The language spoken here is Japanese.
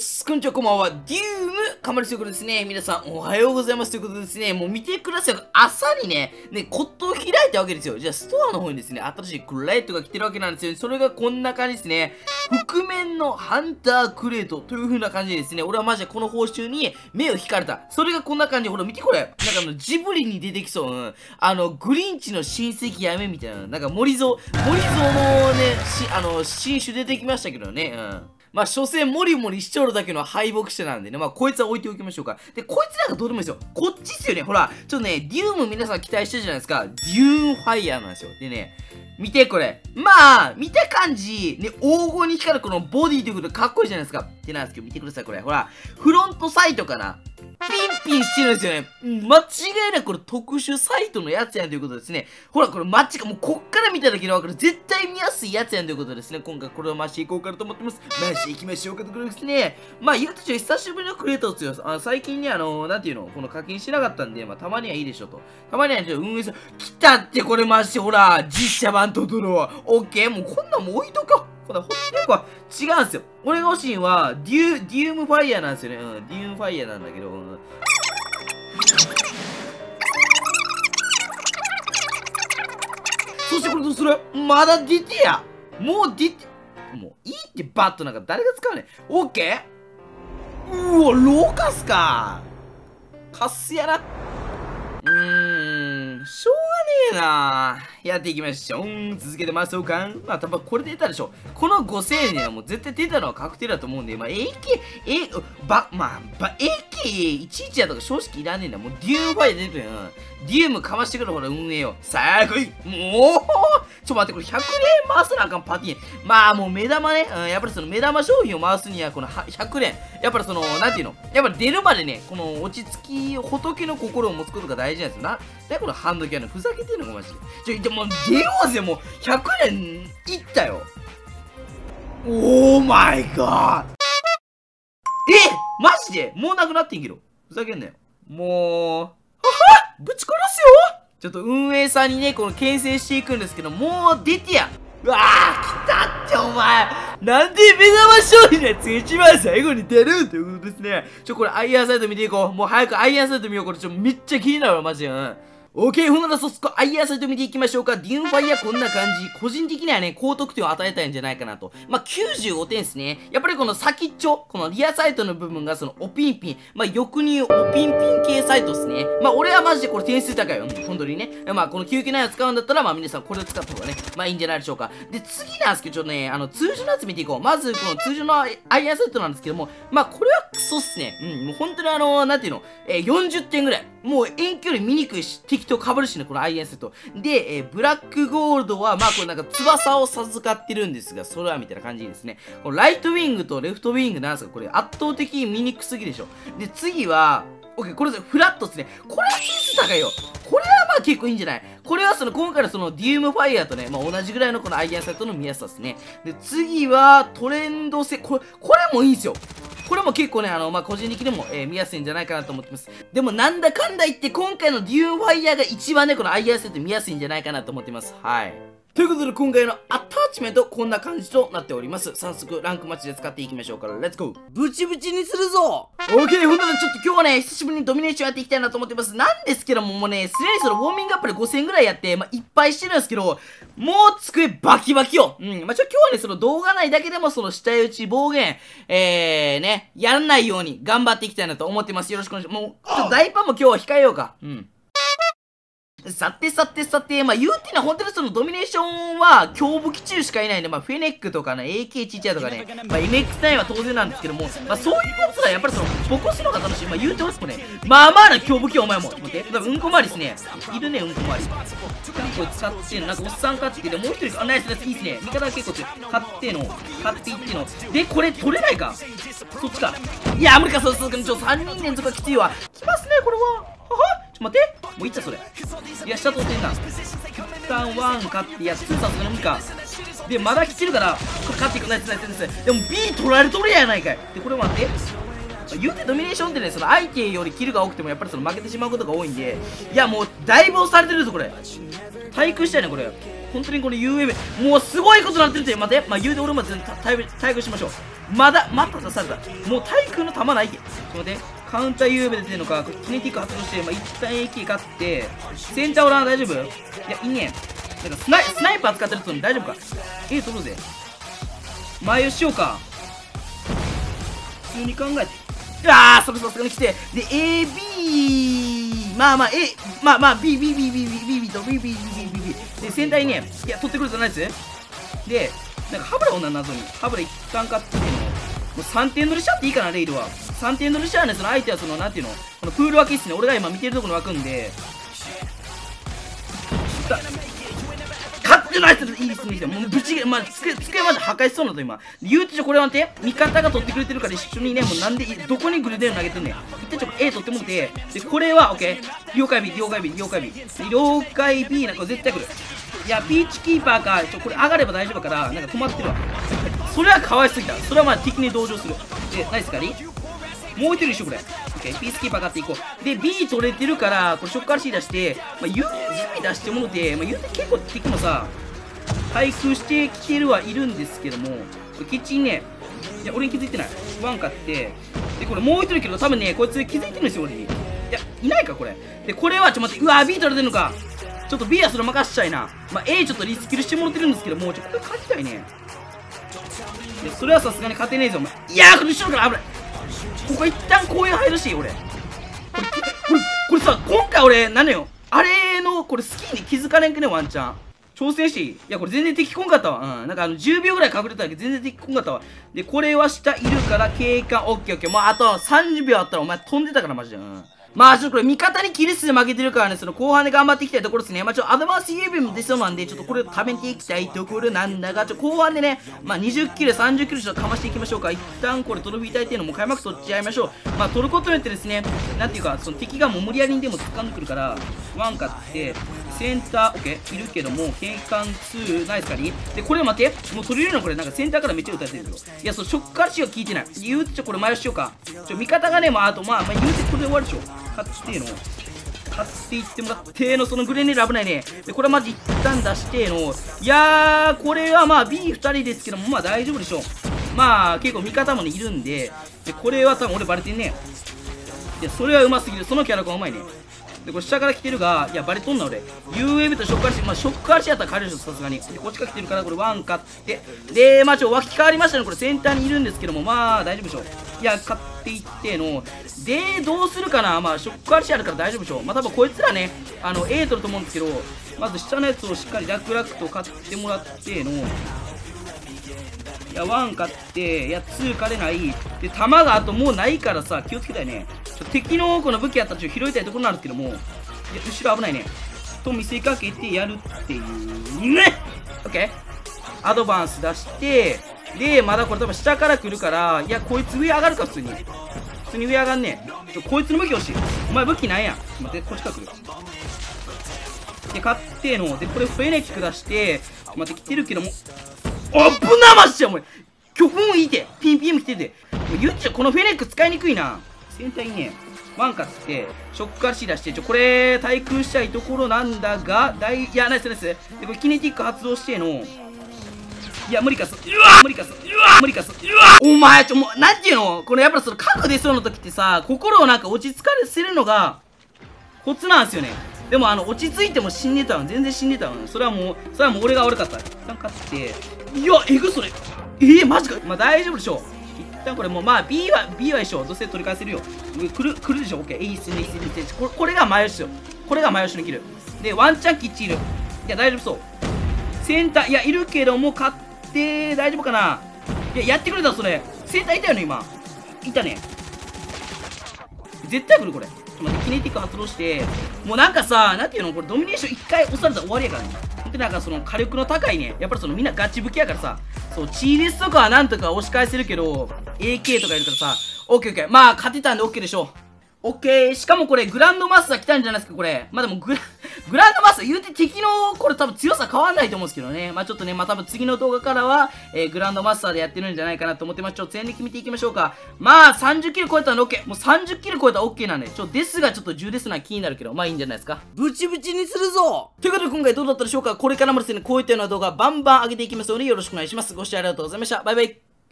す。こんにちは、こんばんは。デュームかまりということですね。皆さん、おはようございます。ということでですね、もう見てください。朝にね、コットを開いたわけですよ。じゃあ、ストアの方にですね、新しいクレートが来てるわけなんですよ。それがこんな感じですね。覆面のハンタークレートという風な感じでですね、俺はマジでこの報酬に目を引かれた。それがこんな感じ。ほら、見てこれ。なんかジブリに出てきそう。グリンチの親戚やめみたいな。なんか森蔵のね、新種出てきましたけどね。まあ、所詮モリモリしちょるだけの敗北者なんでね。まあ、こいつは置いておきましょうか。で、こいつなんかどうでもいいですよ。こっちっすよね。ほら、ちょっとね、デューム皆さん期待してるじゃないですか。デューンファイヤーなんですよ。でね、見てこれ。まあ、見た感じ、ね、黄金に光るこのボディということでかっこいいじゃないですか。ってなんですけど、見てください、これ。ほら、フロントサイトかな。ピンピンしてるんですよね。間違いなくこれ特殊サイトのやつやんということですね。ほら、これマッチか、もうこっから見ただけでわかる。絶対見やすいやつやんということですね。今回これを増していこうかなと思ってます。増していきましょうかということですね。まあ、言うと久しぶりのクレートですよ。最近ね、なんていうの、この課金しなかったんで、まあ、たまにはいいでしょと。たまには運営さん、来たってこれマジ、ほら、実写版トトロ。オッケー、もうこんなんもう置いとこう。ほら、ほんと違うんですよ。俺が欲しいのは、デュームファイヤーなんですよね。デュームファイヤーなんだけど、そしてこれどうする？まだ出てや！もう出て、もういいってバットなんか誰が使うねん。オッケー？うわ、ローカスか。カスやな。しょうがねえな。やっていきましょう。続けてましょうか。まあ、多分これ出たでしょ。この5000円にはもう絶対出たのは確定だと思うんで、まあ、AK11 やとか正直いらねえんだ。もうデュームファイ出てくるよ。デュームかましてくるほら運営よ。さあ来い。もう待って、これ100連回すなあかんパティーン。まあもう目玉ね、やっぱりその目玉商品を回すにはこの100連。やっぱりその、なんていうの、やっぱり出るまでね、この落ち着き、仏の心を持つことが大事なんですよな。で、このハンドキャノン、ふざけてんのかマジで。でも出ようぜ、もう100連いったよ。オーマイガー。マジでもうなくなってんけど。ふざけんなよ。もう、ぶち殺すよ。ちょっと運営さんにね、この牽制していくんですけど、もう出てや。うわー、来たってお前。なんで目玉商品のやつが一番最後に出るっていうことですね。これアイアンサイト見ていこう。もう早くアイアンサイト見よう。これめっちゃ気になるわ、マジで。OK、ほんならアイアンサイト見ていきましょうか。デューンファイヤーこんな感じ。個人的にはね、高得点を与えたいんじゃないかなと。まあ、95点ですね。やっぱりこの先っちょ、このリアサイトの部分がそのおピンピン。まあ、欲に言うおピンピン系サイトですね。まあ、俺はマジでこれ点数高いよ。本当にね。まあ、この99を使うんだったら、まあ、皆さんこれを使った方がね、まあ、いいんじゃないでしょうか。で、次なんですけど、ちょっとね、通常のやつ見ていこう。まず、この通常のアイアンサイトなんですけども、まあ、これはクソっすね。もう本当になんていうの、40点ぐらい。もう遠距離見にくいし、敵と被るしね、このアイアンセット。で、ブラックゴールドは、まあこれなんか翼を授かってるんですが、それはみたいな感じですね。このライトウィングとレフトウィングなんですか、これ圧倒的に見にくすぎでしょ。で、次は、OK、これフラットですね。これは点数高いよ。これはまあ結構いいんじゃない？これは今回のそのデュームファイヤーとね、まあ同じぐらいのこのアイアンセットの見やすさですね。で、次はトレンド性、これもいいんですよ。これも結構ね、まあ、個人的にも、見やすいんじゃないかなと思ってます。でも、なんだかんだ言って、今回のデューンファイヤーが一番ね、このアイアンセット見やすいんじゃないかなと思ってます。はい。ということで、今回のアタッチメント、こんな感じとなっております。早速、ランクマッチで使っていきましょうから、レッツゴー。ブチブチにするぞ。OK、ほんとにちょっと今日はね、久しぶりにドミネーションやっていきたいなと思ってます。なんですけども、もうね、すでにそのウォーミングアップで5000ぐらいやって、まあ、いっぱいしてるんですけど、もう机バキバキよ。まあ、今日はね、その動画内だけでもその下打ち暴言、ね、やらないように頑張っていきたいなと思ってます。よろしくお願いします。もう、ちょっとダイパンも今日は控えようか。さて、まあ言うてね、本当にそのドミネーションは強武器中しかいないんで、まあフェネックとかね、AK ちっちゃいとかね、まあ MX9 は当然なんですけども、まあそういうやつらやっぱりその、ボコすのが楽しい。まあ言うてますもんね、まあまあな強武器お前も。ちょっと待って、うんこ回りですね。いるね、うんこ回り。クリコ使ってんの、なんかおっさん買ってて、もう一人、ナイスナイス、いいっすね。味方が結構強い。買っていっての。で、これ取れないかそっちか。いや、無理か、そう、3人連続はきついわ。きますね、これは。待って、もういっちゃそれ。いや、下通ってんな。一旦1勝って、いや、2さすがに無理か。で、まだ来てるから、これ勝っていく。ナイス。でも B 取られとるやないかい。で、これ待って。言うてドミネーションってね、その相手よりキルが多くてもやっぱりその負けてしまうことが多いんで、いや、もうだいぶ押されてるぞ、これ。対空したいね、これ。 本当にこの UAB、もうすごいことになってるって、待って、まあ、言うて俺も全然対応しましょう。また出された。もう対空の弾ないけ。ちょっと待って、カウンター UAB 出てるのか、キネティック発動して、まあ、一旦 AK 勝って、センターオラン大丈夫？いや、いいね。なんかスナイパー使ってると大丈夫か？取ろうぜ。前をしようか。普通に考えて。それさすがに来て。で、AB、まあ、B と B。で、先代ね、いや、取ってくるじゃないです。で、なんか、ハブラを謎に。ハブラ一旦買ってもう3点取りしちゃっていいかな、レイドは。3点取りしちゃうね、その相手はなんていうの、このプール分けっすね。俺が今見てるところに湧くんで。勝ってないっすいいですね。もうぶち、まあ、机まで破壊しそうなと今。言うてこれは待って、味方が取ってくれてるから一緒にね、もうなんで、どこにグルデン投げてんねん。一旦A 取ってもって、で、これは、OK。了解 B。了解 B なんか絶対来る。いや、ピーチキーパーか、これ上がれば大丈夫から、なんか止まってるわ。それはかわいすぎた。それはまあ敵に同情する。で、ナイスカリもう一人一緒これ。OK。ピースキーパー買っていこう。で、B 取れてるから、これショック RC 出して、まあ、UAV 出してものて、まあ、言うて結構敵もさ、対空してきてるはいるんですけども、キッチンね、いや、俺に気づいてない。ワン買って、で、これもう一人いるけど、多分ね、こいつ気づいてるんですよ、俺に。いや、いないか、これ。で、これは、待って、うわ、B 取れてるのか。ちょっと B はそれ任しちゃいな。まあ、A ちょっとリスキルしてもらってるんですけども、これ勝ちたいね。いや、それはさすがに勝てねえぞ、お前。いやー、これ後ろから危ない。ここ一旦こういう入るし、俺。これさ、今回俺、何よ。あれの、これスキーに気づかれんくね、ワンチャン。挑戦していい？いや、これ全然敵来んかったわ。なんか10秒ぐらい隠れただけ全然敵来んかったわ。で、これは下いるから警官、オッケーオッケー。もうあと30秒あったらお前飛んでたからマジで。まあちょっとこれ味方にキル数負けてるからね、その後半で頑張っていきたいところですね。まあちょっとアドバンス UAV も出そうなんで、ちょっとこれを食べていきたいところなんだが、後半でね、まあ20キル、30キルちょっとかましていきましょうか。一旦これトロフィー隊っていうのも開幕取っちゃいましょう。まあ取ることによってですね、なんていうか、その敵がもう無理やりにでも掴んでくるから、ワン買って、センター、オッケー、いるけども、警官2、ナイスカリで、これ待って、もう取れるのこれ、なんかセンターからめっちゃ撃たれてるけど。いや、そう、ショックからしは効いてない。言うてこれ前押しようか。味方がね、まあ、あと、まあ、言うてこれで終わるでしょ。勝っての。勝っていってもらっての、そのグレネード危ないね。で、これはマジ一旦出しての。いやー、これはまあ、B2 人ですけども、まあ大丈夫でしょう。まあ、結構味方もね、いるんで、で、これは多分俺バレてんね。いや、それはうますぎる。そのキャラがうまいね。で、これ下から来てるが、いや、バレとんな俺。UAV とショックアーシ、まあ、ショックアーシやったら帰るでしょ、さすがに。で、こっちから来てるから、これワン買って。で、まあ、脇変わりましたね。これセンターにいるんですけども、まあ、大丈夫でしょう。いや、買っていっての。で、どうするかな。まあ、ショックアーシあるから大丈夫でしょう。まあ、多分こいつらね、A 取ると思うんですけど、まず下のやつをしっかり楽々と買ってもらっての。いや、1買って、いや、2買れない。で、弾があともうないからさ、気をつけたいね。敵のこの武器やったらちょっと拾いたいところなんですけども、いや、後ろ危ないね。と見せかけてやるっていうね。オッケー。アドバンス出して、で、まだこれ多分下から来るから、いや、こいつ上上がるか、普通に。普通に上上がんねえ。こいつの武器欲しい。お前武器なんや。待って、こっちから来る。で、買っての。で、これフェネック出して、待って、来てるけども、あっぶなましや、お前。今日もいいて。ピンピンも来てて。言っちゃこのフェネック使いにくいな。センターにね、ワン買って、ショック RC 出して、これ、対空したいところなんだが、いや、ナイスナイス。で、これ、キネティック発動しての、いや、無理かす。無理かす。無理かす。お前、もう、なんていうのこれ、やっぱその、核出そうの時ってさ、心をなんか落ち着かせるのが、コツなんですよね。でも、落ち着いても死んでたわ。全然死んでたわ。それはもう俺が悪かった。一旦勝って、いや、えぐそれ。マジか。まあ、大丈夫でしょう。一旦これもうまあ B は一緒。どうせ取り返せるよ。来るでしょ。OK。いいっすね。これが前押しよ。これが前押しのキル。で、ワンチャンキッチいる。いや、大丈夫そう。センター、いや、いるけども、勝って、大丈夫かな。いや、やってくれた、それ。センターいたよね、今。いたね。絶対来る、これ。ちょっと待って、キネティック発動して、もうなんかさ、なんていうの、これドミネーション1回押されたら終わりやからね。ほんとなんかその火力の高いね。やっぱりそのみんなガチ武器やからさ。そう、チーレスとかはなんとか押し返せるけど、AK とかいるからさ、オッケーオッケー。まあ、勝てたんでオッケーでしょう。 オッケー。しかもこれ、グランドマスター来たんじゃないですか、これ。まあ、でもグランドマスター言うて敵の、これ多分強さ変わんないと思うんですけどね。まあ、ちょっとね、まあ、多分次の動画からは、グランドマスターでやってるんじゃないかなと思ってます。ちょっと戦歴見ていきましょうか。まあ、30キル超えたら OK。もう30キル超えたら OK なんで、ですがちょっと10ですな気になるけど、まあいいんじゃないですか。ブチブチにするぞということで今回どうだったでしょうか。これからもですね、こういったような動画バンバン上げていきますのでよろしくお願いします。ご視聴ありがとうございました。バイバイ。